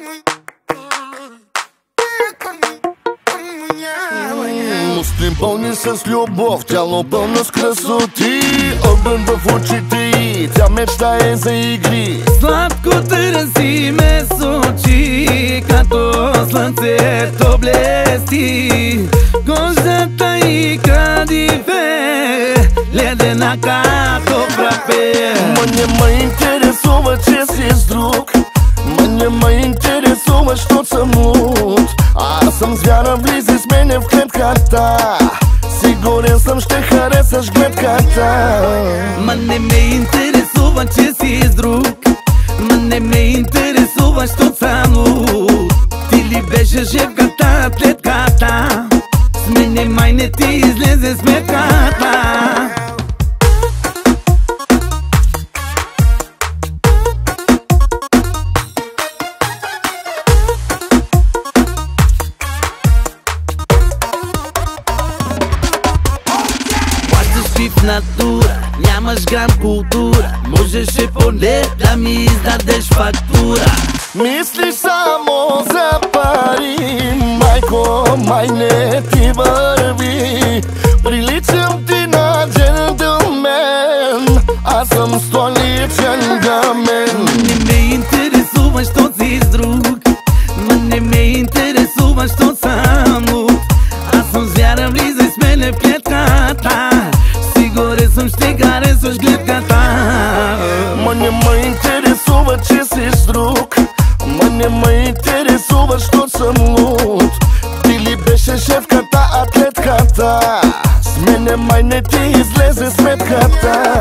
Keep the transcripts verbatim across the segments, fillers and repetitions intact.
Муслим пълни с любов, тяло пълно с красоти, огън в очите й, тя мечтае за игри. Сладко търси ме с очи, като слънцето блести. Кожата й крадиве, ледена като фрапе. Ма не ме интересува, че си с друг, ма не ме интересува, що съм луд. Аз съм звяра, влизи с мене в клетката, сигурен съм, ще харесаш гледката. Ма не ме интересува, че си с друг, ма не ме интересува, що съм луд. Ти ли беше жевката, клетката, с мене май не ти излезе сметката. В натура, нямаш грам култура, можеше поне да ми издадеш фактура. Мислиш само за пари, майко, май не ти върви. Приличам ти на джентълмен, аз съм столичен гамен. Не ме интересува, що си с друг, ма не ме интересува, що съм луд. Аз съм звяра, влизай с мене в клетката, сигурен съм, ще харесваш гледката. Ма не ме интересува, че си с друг, ма не ме интересува, що съм луд. Ти ли беше шефката, а клетката, с мене май не ти излезе сметката.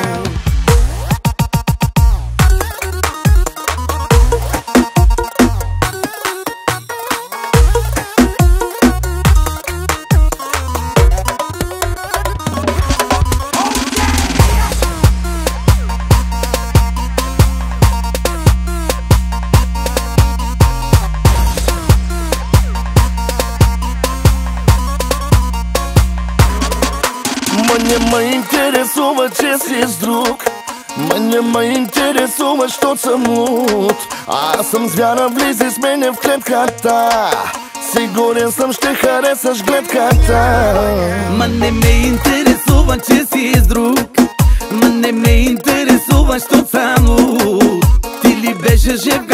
Ма не ме интересува, че си с друг, ма не ме интересува, що съм луд. Аз съм звяра, влизи с мене в клетката, сигурен съм, ще харесаш гледката. Ма не ме интересува, че си с друг, ма не ме интересува, що съм луд. Ти ли беше жевка,